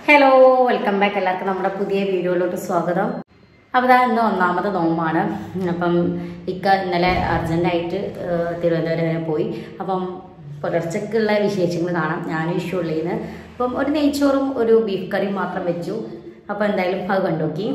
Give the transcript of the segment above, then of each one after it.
Hello welcome back. എല്ലാവർക്കും നമ്മുടെ പുതിയ വീഡിയോയിലോട്ട് സ്വാഗതം. അപ്പോൾ ഇന്ന് ഒന്നാമത്തെ നോമ്പാണ്. അപ്പം ഇന്നലെ അർജൻറ്റായിട്ട് തിരുവനന്തപുരം വരെ പോയി. അപ്പം പുലർച്ചക്കുള്ള വിശേഷങ്ങൾ കാണാം. ഞാനും ഇഷ്യൂള്ളതിന് അപ്പം ഒരു നെയ്ച്ചോറും ഒരു ബീഫ് കറിയും മാത്രം വെച്ചു. അപ്പോൾ എന്തായാലും അത് കണ്ടുനോക്കി.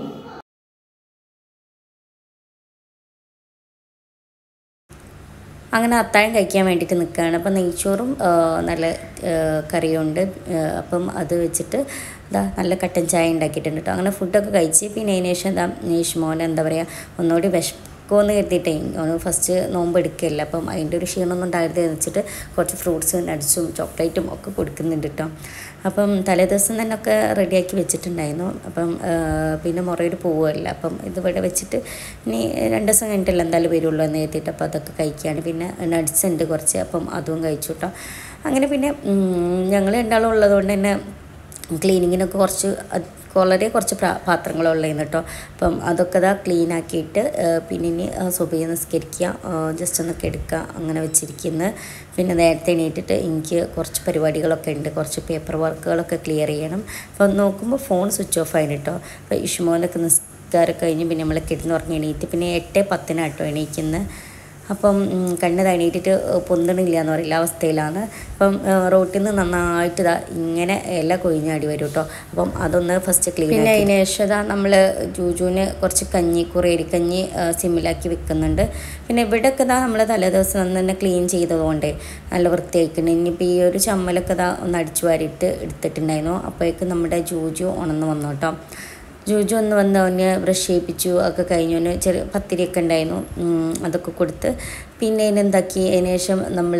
അങ്ങനെ അത്താഴം കഴിക്കാൻ വേണ്ടിയിട്ട് നിൽക്കുകയാണ്. അപ്പം നെയ്ച്ചോറും നല്ല കറിയുണ്ട്. അപ്പം അത് വെച്ചിട്ട് നല്ല കട്ടൻ ചായ ഉണ്ടാക്കിയിട്ടുണ്ട് കേട്ടോ. അങ്ങനെ ഫുഡൊക്കെ കഴിച്ച് പിന്നെ അതിന് ശേഷം ഇഷ്മോനെ എന്താ പറയുക ഒന്നുകൂടി വിശക്കുമെന്ന് കരുതിയിട്ടേ ഫസ്റ്റ് നോമ്പ് എടുക്കില്ല. അപ്പം അതിൻ്റെ ഒരു ക്ഷീണമൊന്നും ഉണ്ടാകരുത് വെച്ചിട്ട് കുറച്ച് ഫ്രൂട്ട്സ് നട്ട്സും ചോക്ലേറ്റും ഒക്കെ കൊടുക്കുന്നുണ്ട് കേട്ടോ. അപ്പം തലേദിവസം തന്നെ ഒക്കെ റെഡിയാക്കി വെച്ചിട്ടുണ്ടായിരുന്നു. അപ്പം പിന്നെ മുറയിൽ പോവുമല്ല. അപ്പം ഇതിവിടെ വെച്ചിട്ട് ഇനി 2 ദിവസം കഴിഞ്ഞിട്ടല്ല എന്തായാലും വരുള്ളൂ എന്ന് എത്തിയിട്ട് അപ്പോൾ അതൊക്കെ കഴിക്കുകയാണ്. പിന്നെ നട്ട്സ് ഉണ്ട് കുറച്ച്, അപ്പം അതും കഴിച്ചു കേട്ടോ. അങ്ങനെ പിന്നെ ഞങ്ങൾ രണ്ടാളും ഉള്ളതുകൊണ്ട് തന്നെ ക്ലീനിങ്ങിനൊക്കെ വളരെ കുറച്ച് പാത്രങ്ങളുള്ളതെന്ന് കേട്ടോ. അപ്പം അതൊക്കെ ക്ലീനാക്കിയിട്ട് പിന്നെ ഇനി സുബഹി നിസ്കരിക്കുക, ജസ്റ്റ് ഒന്നൊക്കെ എടുക്കുക, അങ്ങനെ വെച്ചിരിക്കുന്നത്. പിന്നെ നേരത്തെ എണീറ്റിട്ട് എനിക്ക് കുറച്ച് പരിപാടികളൊക്കെ ഉണ്ട്, കുറച്ച് പേപ്പർ വർക്കുകളൊക്കെ ക്ലിയർ ചെയ്യണം. അപ്പം നോക്കുമ്പോൾ ഫോൺ സ്വിച്ച് ഓഫ് ആയിരുന്നു കേട്ടോ. അപ്പോൾ ഇഷ്മോനൊക്കെ നിസ്കാരം കഴിഞ്ഞ് പിന്നെ നമ്മൾ കിടന്നുറങ്ങി എണീറ്റ് പിന്നെ 8:10 കേട്ടോ എണീക്കുന്നത്. അപ്പം കണ്ണ് തണിയിട്ടിട്ട് പൊന്തണില്ല എന്ന് പറയില്ല അവസ്ഥയിലാണ്. അപ്പം റോട്ടിൽ നിന്ന് നന്നായിട്ട് ഇങ്ങനെ ഇല കൊഴിഞ്ഞാടി വരും കേട്ടോ. അപ്പം അതൊന്ന് ഫസ്റ്റ് ക്ലീൻ. പിന്നെ അതിന് ശേഷം നമ്മൾ ജൂജുവിന് കുറച്ച് കുറേരിക്കഞ്ഞി സിമ്മിലാക്കി വെക്കുന്നുണ്ട്. പിന്നെ ഇവിടെയൊക്കെ നമ്മൾ തലേദിവസം തന്നെ ക്ലീൻ ചെയ്തതുകൊണ്ട് നല്ല വൃത്തിയായിട്ടുണ്ട്. ഇനിയിപ്പോൾ ഈ ഒരു ചമ്മലൊക്കെ ഒന്ന് അടിച്ചു വാരിയിട്ട് എടുത്തിട്ടുണ്ടായിരുന്നു. അപ്പോഴേക്കും നമ്മുടെ ജൂജു ഉണർന്ന് വന്നു കേട്ടോ. ജൂജു ഒന്ന് വന്ന് അവന് ബ്രഷ് ചെയ്യിപ്പിച്ചു ഒക്കെ കഴിഞ്ഞു. ചെറിയ പത്തിരിയൊക്കെ ഉണ്ടായിരുന്നു, അതൊക്കെ കൊടുത്ത് പിന്നെ അതിനെന്താക്കി അതിന് ശേഷം നമ്മൾ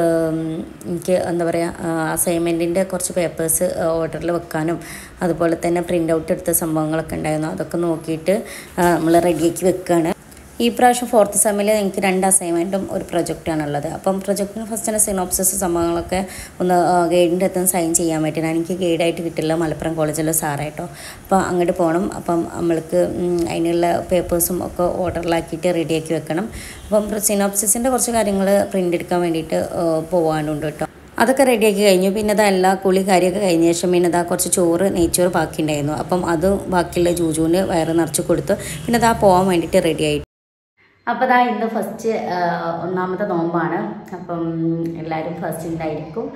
എനിക്ക് എന്താ പറയുക അസൈൻമെൻറ്റിൻ്റെ കുറച്ച് പേപ്പേഴ്സ് ഓർഡറിൽ വെക്കാനും അതുപോലെ തന്നെ പ്രിൻ്റ് ഔട്ട് എടുത്ത സംഭവങ്ങളൊക്കെ ഉണ്ടായിരുന്നു. അതൊക്കെ നോക്കിയിട്ട് നമ്മൾ റെഡിയാക്കി വെക്കുകയാണ്. ഈ പ്രാവശ്യം 4th സെമ്മിൽ എനിക്ക് 2 അസൈൻമെൻറ്റും ഒരു പ്രൊജക്റ്റാണുള്ളത്. അപ്പം പ്രൊജക്റ്റിന് ഫസ്റ്റ് തന്നെ സിനോപ്സിസ് സംഭവങ്ങളൊക്കെ ഒന്ന് ഗൈഡിൻ്റെ അടുത്ത് സൈൻ ചെയ്യാൻ പറ്റില്ല. എനിക്ക് ഗൈഡായിട്ട് കിട്ടില്ല, മലപ്പുറം കോളേജിലെ സാറായിട്ടോ. അപ്പോൾ അങ്ങോട്ട് പോകണം. അപ്പം നമ്മൾക്ക് അതിനുള്ള പേപ്പേഴ്സും ഒക്കെ ഓർഡറിലാക്കിയിട്ട് റെഡിയാക്കി വെക്കണം. അപ്പം സിനോപ്സിസിൻ്റെ കുറച്ച് കാര്യങ്ങൾ പ്രിൻ്റ് എടുക്കാൻ വേണ്ടിയിട്ട് പോകാനുണ്ട് കേട്ടോ. അതൊക്കെ റെഡിയാക്കി കഴിഞ്ഞു. പിന്നെ എല്ലാ കുളി കാര്യമൊക്കെ കഴിഞ്ഞ ശേഷം പിന്നെ കുറച്ച് നെയ്ച്ചോറ് ബാക്കിയുണ്ടായിരുന്നു. അപ്പം അത് ബാക്കിയുള്ള ജൂജുവിന് വയറ് നിറച്ച് കൊടുത്തു. പിന്നെ പോകാൻ വേണ്ടിയിട്ട് റെഡിയായി. അപ്പോൾ ഇന്ന് ഫസ്റ്റ് ഒന്നാമത്തെ നോമ്പാണ്. അപ്പം എല്ലാവരും ഫസ്റ്റ് ഉണ്ടായിരിക്കും.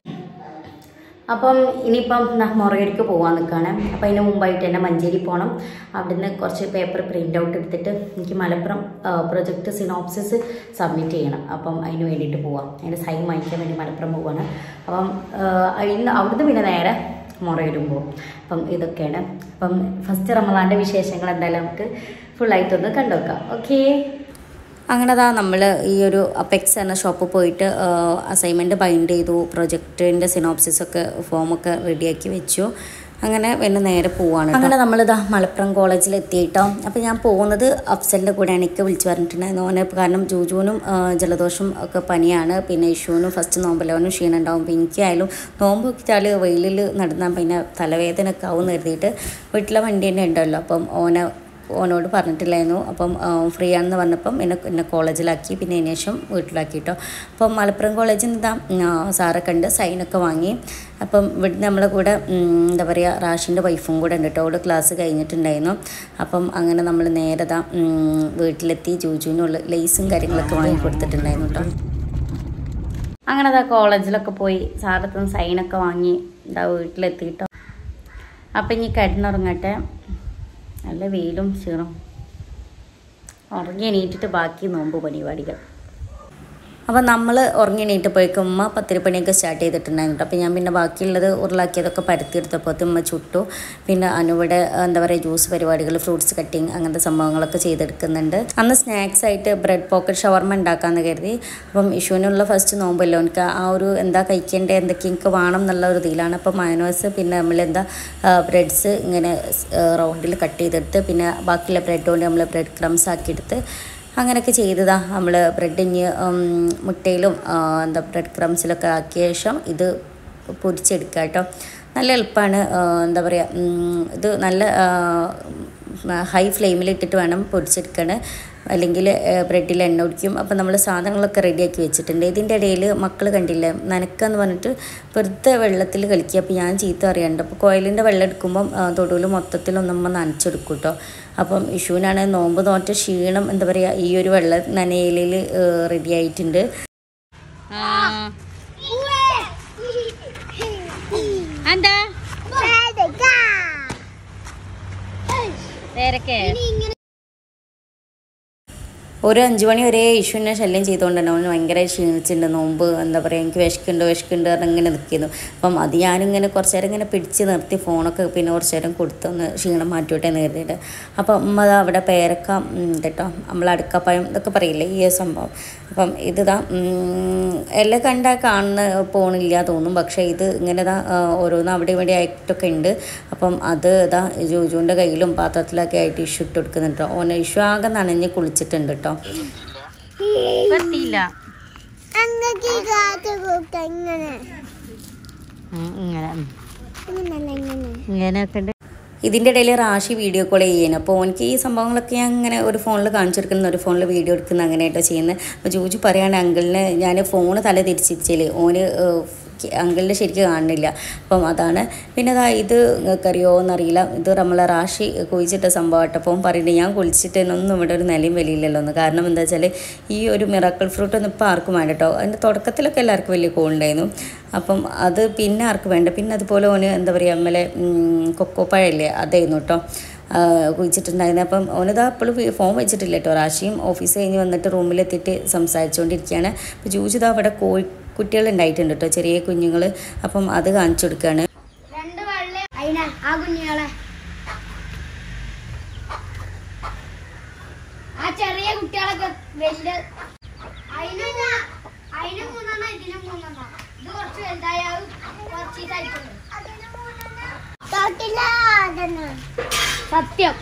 അപ്പം ഇനിയിപ്പം മുറയടിക്ക് പോകാൻ നിൽക്കുകയാണ്. അപ്പോൾ അതിന് മുമ്പായിട്ട് തന്നെ മഞ്ചേരി പോകണം. അവിടുന്ന് കുറച്ച് പേപ്പർ പ്രിൻ്റ് ഔട്ട് എടുത്തിട്ട് എനിക്ക് മലപ്പുറം പ്രൊജക്റ്റ് സിനോപ്സിസ് സബ്മിറ്റ് ചെയ്യണം. അപ്പം അതിന് വേണ്ടിയിട്ട് പോവാം. അതിൻ്റെ സൈൻ വാങ്ങിക്കാൻ വേണ്ടി മലപ്പുറം പോവുകയാണ്. അപ്പം അവിടുന്ന് പിന്നെ നേരെ മുറയിലും പോകും. അപ്പം ഇതൊക്കെയാണ്. അപ്പം ഫസ്റ്റ് റമദാൻ്റെ വിശേഷങ്ങൾ എന്തായാലും നമുക്ക് ഫുള്ളായിട്ടൊന്ന് കണ്ടുവെക്കാം. ഓക്കേ. അങ്ങനെ നമ്മൾ ഈ ഒരു അപ്പെക്സ് എന്ന ഷോപ്പിൽ പോയിട്ട് അസൈൻമെൻറ്റ് ബൈൻഡ് ചെയ്തു. പ്രൊജക്റ്റിൻ്റെ സിനോപ്സിസൊക്കെ ഫോമൊക്കെ റെഡിയാക്കി വെച്ചു. അങ്ങനെ പിന്നെ നേരെ പോവാണ്. അങ്ങനെ മലപ്പുറം കോളേജിൽ എത്തിയിട്ടോ. അപ്പോൾ ഞാൻ പോകുന്നത് അഫ്സലിൻ്റെ കൂടെയാണ്. എനിക്ക് വിളിച്ചു പറഞ്ഞിട്ടുണ്ടായിരുന്നു ഓനെ, കാരണം ജൂജുവിനും ജലദോഷം ഒക്കെ പനിയാണ്. പിന്നെ ഇഷ്യൂവിനും ഫസ്റ്റ് നോമ്പല്ലവനും ക്ഷീണം ഉണ്ടാവും. അപ്പോൾ എനിക്കായാലും നോമ്പ് വെച്ചാൽ വെയിലിൽ നടന്നാൽ പിന്നെ തലവേദന ഒക്കെ ആവും കരുതിയിട്ട് വീട്ടിലെ വണ്ടി തന്നെ ഉണ്ടല്ലോ. അപ്പം ഓനോട് പറഞ്ഞിട്ടില്ലായിരുന്നു. അപ്പം ഫ്രീ ആണെന്ന് പറഞ്ഞപ്പം എന്നെ കോളേജിലാക്കി. പിന്നെ അതിന് ശേഷം വീട്ടിലാക്കിയിട്ടോ. അപ്പം മലപ്പുറം കോളേജിൽ നിന്ന് സാറെ കണ്ട് സൈനൊക്കെ വാങ്ങി. അപ്പം ഇവിടെ നമ്മളെ കൂടെ എന്താ പറയുക റാഷിൻ്റെ വൈഫും കൂടെ ഉണ്ട് കേട്ടോ. അവിടെ ക്ലാസ് കഴിഞ്ഞിട്ടുണ്ടായിരുന്നു. അപ്പം അങ്ങനെ നമ്മൾ നേരെ വീട്ടിലെത്തി ജൂജുവിനുള്ള ലേസും കാര്യങ്ങളൊക്കെ വാങ്ങി കൊടുത്തിട്ടുണ്ടായിരുന്നു കേട്ടോ. അങ്ങനെ കോളേജിലൊക്കെ പോയി സാറത്ത് സൈനൊക്കെ വാങ്ങി വീട്ടിലെത്തിയിട്ടോ. അപ്പം ഇനി കിടന്നുറങ്ങട്ടെ. നല്ല വെയിലും ക്ഷീണം. ഉറങ്ങി എണീറ്റിട്ട് ബാക്കി നോമ്പ് പരിപാടികൾ. അപ്പോൾ നമ്മൾ ഉറങ്ങി എണീറ്റപ്പോഴേക്കും ഉമ്മ പത്തിരിപ്പണിയൊക്കെ സ്റ്റാർട്ട് ചെയ്തിട്ടുണ്ടായിരുന്നു. അപ്പോൾ ഞാൻ പിന്നെ ബാക്കിയുള്ളത് ഉരുളാക്കിയതൊക്കെ പരത്തിയെടുത്തപ്പോൾ ഉമ്മ ചുട്ടു. പിന്നെ അനുവിടെ എന്താ പറയുക ജ്യൂസ് പരിപാടികൾ, ഫ്രൂട്ട്സ് കട്ടിങ് അങ്ങനത്തെ സംഭവങ്ങളൊക്കെ ചെയ്തെടുക്കുന്നുണ്ട്. അന്ന് സ്നാക്സ് ആയിട്ട് ബ്രെഡ് പോക്കറ്റ് ഷവർമ ഉണ്ടാക്കാമെന്ന് കരുതി. അപ്പം ഇഷ്യൂവിനുള്ള ഫസ്റ്റ് നോമ്പല്ലോ, എനിക്ക് ആ ഒരു എന്താ കഴിക്കേണ്ടത് എന്തൊക്കെ എനിക്ക് വേണം എന്നുള്ള ഒരു ഇതിലാണ്. അപ്പോൾ മയോനൈസ് പിന്നെ ബ്രെഡ്സ് ഇങ്ങനെ റൗണ്ടിൽ കട്ട് ചെയ്തെടുത്ത് പിന്നെ ബാക്കിയുള്ള ബ്രെഡ് കൊണ്ട് നമ്മൾ ബ്രെഡ് ക്രംസ് ആക്കിയെടുത്ത് അങ്ങനെയൊക്കെ ചെയ്തതാണ്. നമ്മൾ ബ്രെഡിന് മുട്ടയിലും ബ്രെഡ് ക്രംസിലൊക്കെ ആക്കിയ ശേഷം ഇത് പൊരിച്ചെടുക്കുക കേട്ടോ. നല്ല എളുപ്പമാണ്. എന്താ പറയുക, ഇത് നല്ല ഹൈ ഫ്ലെയിമിലിട്ടിട്ട് വേണം പൊരിച്ചെടുക്കണം, അല്ലെങ്കിൽ ബ്രെഡിൽ എണ്ണ ഒടിക്കും. അപ്പോൾ നമ്മൾ സാധനങ്ങളൊക്കെ റെഡിയാക്കി വെച്ചിട്ടുണ്ട്. ഇതിൻ്റെ ഇടയിൽ മക്കൾ കണ്ടില്ലേ നനക്കാന്ന് പറഞ്ഞിട്ട് വെറുതെ വെള്ളത്തിൽ കളിക്കുക. അപ്പോൾ ഞാൻ ചീത്ത അറിയാണ്ട്, അപ്പോൾ കോയിലിൻ്റെ വെള്ളം എടുക്കുമ്പം തൊടുവിൽ മൊത്തത്തിലൊന്നമ്മ നനച്ചെടുക്കും കേട്ടോ. അപ്പം ഇഷുവിനാണ് നോമ്പ് നോറ്റ ക്ഷീണം എന്താ പറയുക ഈ ഒരു വെള്ള നനയിലിൽ റെഡി ആയിട്ടുണ്ട്. എന്താ ഒരു 5 മണി വരെ ഇഷുവിനെ ശല്യം ചെയ്തുകൊണ്ട് തന്നെ അവന് ഭയങ്കര ക്ഷീണിച്ചിട്ടുണ്ട്. നോമ്പ് എന്താ പറയുക എനിക്ക് വിശക്കുണ്ട് പറഞ്ഞ് ഇങ്ങനെ നിൽക്കുന്നു. അപ്പം അത് ഞാനിങ്ങനെ കുറച്ച് നേരം ഇങ്ങനെ പിടിച്ച് നിർത്തി ഫോണൊക്കെ പിന്നെ കുറച്ച് നേരം കൊടുത്തൊന്ന് ക്ഷീണം മാറ്റിവിട്ടേ നേരിട്ട്. അപ്പം അമ്മ അവിടെ പേരക്ക കേട്ടോ, നമ്മൾ അടുക്കപ്പായം ഇതൊക്കെ പറയില്ലേ ഈ സംഭവം. അപ്പം ഇതാ എല്ലാം കണ്ടാൽ കാണുന്ന പോണില്ല തോന്നും, പക്ഷേ ഇത് ഇങ്ങനെ ഓരോന്ന് അവിടെ ഇവിടെ ആയിട്ടൊക്കെ ഉണ്ട്. അപ്പം അത് ജോജുവിൻ്റെ കയ്യിലും പാത്രത്തിലൊക്കെ ആയിട്ട് ഇഷു ഇട്ട് കൊടുക്കുന്നുണ്ട് കേട്ടോ. ഓനെ ഇഷു ആകെ നനഞ്ഞ് കുളിച്ചിട്ടുണ്ട് കേട്ടോ. ഇതിൻ്റെ ഇടയിൽ റാഷി വീഡിയോ കോൾ ചെയ്യുന്നു. അപ്പോൾ എനിക്ക് ഈ സംഭവങ്ങളൊക്കെ ഞാൻ ഇങ്ങനെ ഒരു ഫോണിൽ കാണിച്ചു കൊടുക്കുന്ന, ഒരു ഫോണിൽ വീഡിയോ എടുക്കുന്ന അങ്ങനെയായിട്ടോ ചെയ്യുന്നത്. അപ്പോൾ ജോജു പറയുകയാണ് അങ്കിളിന് ഞാൻ ഫോണ് തല തിരിച്ചിരിച്ചാൽ ഓന് അങ്കിളിൻ്റെ ശരിക്കും കാണുന്നില്ല. അപ്പം അതാണ്. പിന്നെ ഇത് നിങ്ങൾക്കറിയോ എന്നറിയില്ല, ഇത് നമ്മളെ റാഷി കുഴിച്ചിട്ട സംഭവമായിട്ട്. അപ്പം പറയുന്നത് ഞാൻ കുളിച്ചിട്ടൊന്നും ഇവിടെ ഒരു നിലയും വലിയില്ലല്ലോ എന്ന്. കാരണം എന്താ വെച്ചാൽ ഈ ഒരു മിറാക്കിൾ ഫ്രൂട്ടൊന്നും ഇപ്പോൾ ആർക്കും വേണ്ട കേട്ടോ. അതിൻ്റെ തുടക്കത്തിലൊക്കെ എല്ലാവർക്കും വലിയ കോളുണ്ടായിരുന്നു. അപ്പം അത് പിന്നെ ആർക്കും വേണ്ട. പിന്നെ അതുപോലെ ഓന് എന്താ പറയുക നമ്മളെ കൊക്കോപ്പഴല്ലേ അതായിരുന്നു കേട്ടോ കുഴിച്ചിട്ടുണ്ടായിരുന്നത്. അപ്പം ഓനിതാ എപ്പോഴും ഫോൺ വെച്ചിട്ടില്ല കേട്ടോ. റാഷിയും ഓഫീസ് കഴിഞ്ഞ് വന്നിട്ട് റൂമിലെത്തിയിട്ട് സംസാരിച്ചുകൊണ്ടിരിക്കുകയാണ്. അപ്പോൾ ജൂജിതാ അവിടെ കുട്ടികളുണ്ടായിട്ടുണ്ട് കേട്ടോ, ചെറിയ കുഞ്ഞുങ്ങൾ. അപ്പം അത് കാണിച്ചു കൊടുക്കുകയാണ്. ചെറിയ കുട്ടികളൊക്കെ സത്യം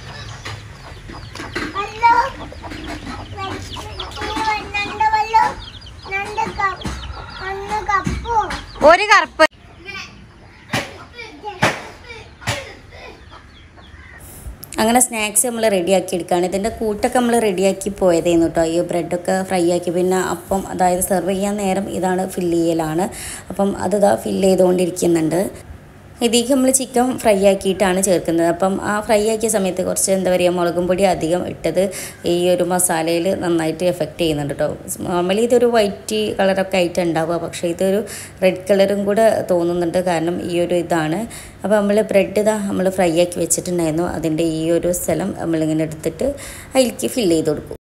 ഒരു കറുപ്പ് അങ്ങനെ സ്നാക്സ് നമ്മൾ റെഡിയാക്കി എടുക്കുകയാണ്. ഇതിൻ്റെ കൂട്ടൊക്കെ നമ്മൾ റെഡിയാക്കി പോയതായിരുന്നു കേട്ടോ. ഈ ബ്രെഡൊക്കെ ഫ്രൈ ആക്കി പിന്നെ അപ്പം അതായത് സെർവ് ചെയ്യാൻ നേരം ഇതാണ് ഫില്ല് ചെയ്യലാണ്. അപ്പം അതിതാ ഫില്ല് ചെയ്തുകൊണ്ടിരിക്കുന്നുണ്ട്. ഇതിലേക്ക് നമ്മൾ ചിക്കൻ ഫ്രൈ ആക്കിയിട്ടാണ് ചേർക്കുന്നത്. അപ്പം ആ ഫ്രൈ ആക്കിയ സമയത്ത് കുറച്ച് എന്താ പറയുക മുളകും പൊടി അധികം ഇട്ടത് ഈ ഒരു മസാലയിൽ നന്നായിട്ട് എഫക്റ്റ് ചെയ്യുന്നുണ്ട് കേട്ടോ. നോർമലി ഇതൊരു വൈറ്റ് കളറൊക്കെ ആയിട്ട് ഉണ്ടാവുക, പക്ഷേ ഇതൊരു റെഡ് കളറും കൂടെ തോന്നുന്നുണ്ട്, കാരണം ഈ ഒരു ഇതാണ്. അപ്പോൾ നമ്മൾ ബ്രെഡ് നമ്മൾ ഫ്രൈ ആക്കി വെച്ചിട്ടുണ്ടായിരുന്നു. അതിൻ്റെ ഈ ഒരു സ്ഥലം നമ്മളിങ്ങനെ എടുത്തിട്ട് അതിലേക്ക് ഫില്ല് ചെയ്ത് കൊടുക്കും.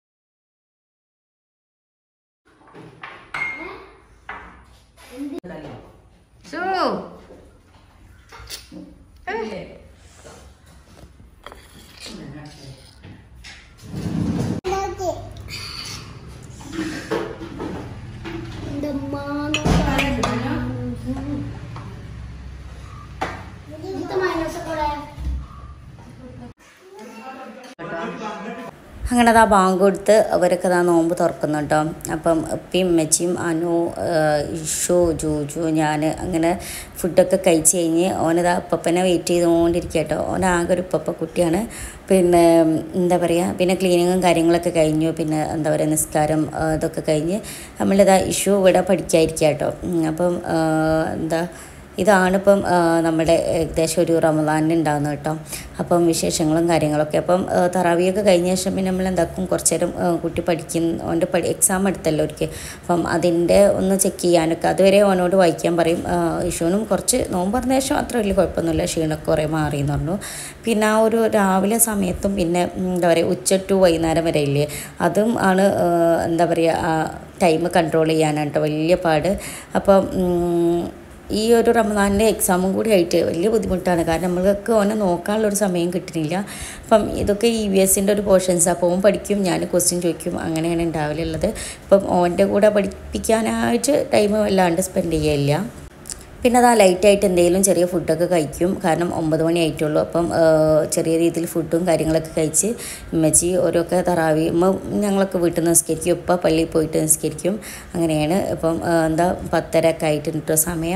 അങ്ങനെ അതാ ബാങ്ക് കൊടുത്ത് അവരൊക്കെ നോമ്പ് തുറക്കുന്നു കേട്ടോ. അപ്പം ഉപ്പയും ഉമ്മച്ചിയും അനു ഇഷു ജൂജു ഞാൻ അങ്ങനെ ഫുഡൊക്കെ കഴിച്ച് കഴിഞ്ഞ് ഓനതാ ഉപ്പപ്പനെ വെയിറ്റ് ചെയ്തുകൊണ്ടിരിക്കുക കേട്ടോ. ഓനാകെ ഒരു ഉപ്പപ്പ കുട്ടിയാണ്. പിന്നെ എന്താ പറയുക, പിന്നെ ക്ലീനിങ്ങും കാര്യങ്ങളൊക്കെ കഴിഞ്ഞു. പിന്നെ എന്താ പറയുക നിസ്കാരം ഇതൊക്കെ കഴിഞ്ഞ് നമ്മളിതാ ഇഷു ഇവിടെ പഠിക്കാതിരിക്കുക കേട്ടോ. അപ്പം എന്താ ഇതാണിപ്പം നമ്മുടെ ഏകദേശം ഒരു റമദാനിന് ഉണ്ടാകുന്നത് കേട്ടോ. അപ്പം വിശേഷങ്ങളും കാര്യങ്ങളൊക്കെ. അപ്പം തറാവിയൊക്കെ കഴിഞ്ഞ ശേഷം പിന്നെ നമ്മൾ എന്താക്കും കുറച്ച് നേരം കുട്ടി ഓൻ്റെ എക്സാം എടുത്തല്ലോ ഒരിക്കൽ. അപ്പം അതിൻ്റെ ഒന്ന് ചെക്ക് ചെയ്യാനൊക്കെ അതുവരെ ഓനോട് വായിക്കാൻ പറയും. ഇഷുവിനും കുറച്ച് നോമ്പ് പറഞ്ഞ ശേഷം അത്ര വലിയ കുഴപ്പമൊന്നുമില്ല, ക്ഷീണമൊക്കെ കുറേ മാറിയെന്ന് പറഞ്ഞു. പിന്നെ ആ ഒരു രാവിലെ സമയത്തും പിന്നെ എന്താ പറയുക ഉച്ച ടു വൈകുന്നേരം വരെ ഇല്ലേ, അതും ആണ് എന്താ പറയുക ടൈം കൺട്രോൾ ചെയ്യാനാണ് കേട്ടോ വലിയ പാട്. അപ്പം ഈ ഒരു റമദാനിൻ്റെ എക്സാമും കൂടി ആയിട്ട് വലിയ ബുദ്ധിമുട്ടാണ്, കാരണം നമ്മൾക്ക് ഓനെ നോക്കാനുള്ളൊരു സമയം കിട്ടുന്നില്ല. അപ്പം ഇതൊക്കെ EVSൻ്റെ ഒരു പോർഷൻസ്. അപ്പോൾ ഓൻ പഠിക്കും, ഞാൻ ക്വസ്റ്റ്യൻ ചോദിക്കും, അങ്ങനെയാണ് ഉണ്ടാവലുള്ളത്. ഇപ്പം ഓൻ്റെ കൂടെ പഠിപ്പിക്കാനായിട്ട് ടൈം വല്ലാണ്ട് സ്പെൻഡ് ചെയ്യില്ല. പിന്നെ അതാ ലൈറ്റായിട്ട് എന്തെങ്കിലും ചെറിയ ഫുഡൊക്കെ കഴിക്കും, കാരണം 9 മണി ആയിട്ടുള്ളൂ. അപ്പം ചെറിയ രീതിയിൽ ഫുഡും കാര്യങ്ങളൊക്കെ കഴിച്ച് ഉമ്മച്ചി ഓരോക്കെ തറാവി ഞങ്ങളൊക്കെ വീട്ടിൽ നിന്ന് നിസ്കരിക്കും, ഉപ്പ പള്ളിയിൽ പോയിട്ട് നിസ്കരിക്കും. അങ്ങനെയാണ്. ഇപ്പം എന്താ 10:30 ഒക്കെ ആയിട്ടുണ്ട് സമയം.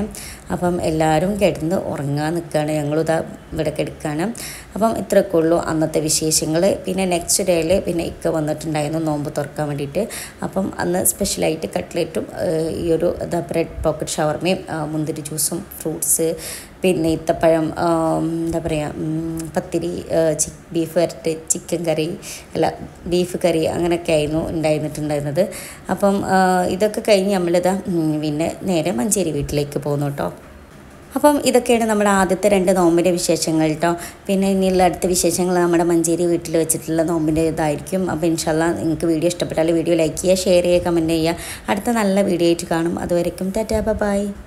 അപ്പം എല്ലാവരും കിടന്ന് ഉറങ്ങാൻ നിൽക്കുകയാണ്. ഞങ്ങളിതാ ഇവിടെ കിടക്കുകയാണ്. അപ്പം ഇത്രയൊക്കെ ഉള്ളൂ അന്നത്തെ വിശേഷങ്ങൾ. പിന്നെ നെക്സ്റ്റ് ഡേയിൽ പിന്നെ ഇക്ക വന്നിട്ടുണ്ടായിരുന്നു നോമ്പ് തുറക്കാൻ വേണ്ടിയിട്ട്. അപ്പം അന്ന് സ്പെഷ്യലായിട്ട് കട്ട്ലറ്റും ഈ ഒരു ബ്രെഡ് പോക്കറ്റ് ഷവർമയും മുന്തിരി ജ്യൂസും ഫ്രൂട്ട്സ് പിന്നെ ഈത്തപ്പഴം എന്താ പറയുക പത്തിരി ബീഫ് വരട്ട് ചിക്കൻ കറി അല്ല ബീഫ് കറി അങ്ങനെയൊക്കെ ആയിരുന്നു ഉണ്ടായിരുന്നിട്ടുണ്ടായിരുന്നത്. അപ്പം ഇതൊക്കെ കഴിഞ്ഞ് നമ്മളിതാ പിന്നെ നേരെ മഞ്ചേരി വീട്ടിലേക്ക് പോകുന്നു കേട്ടോ. അപ്പം ഇതൊക്കെയാണ് നമ്മുടെ ആദ്യത്തെ 2 നോമ്പിൻ്റെ വിശേഷങ്ങൾ കേട്ടോ. പിന്നെ ഇനിയുള്ള അടുത്ത വിശേഷങ്ങൾ നമ്മുടെ മഞ്ചേരി വീട്ടിൽ വെച്ചിട്ടുള്ള നോമ്പിൻ്റെ ഇതായിരിക്കും. അപ്പോൾ ഇൻഷാല്ലാ നിങ്ങൾക്ക് വീഡിയോ ഇഷ്ടപ്പെട്ടാൽ വീഡിയോ ലൈക്ക് ചെയ്യുക, ഷെയർ ചെയ്യുക, കമൻറ്റ് ചെയ്യുക. അടുത്ത നല്ല വീഡിയോ ആയിട്ട് കാണും. അതുവരെയും ടാറ്റാ ബൈ.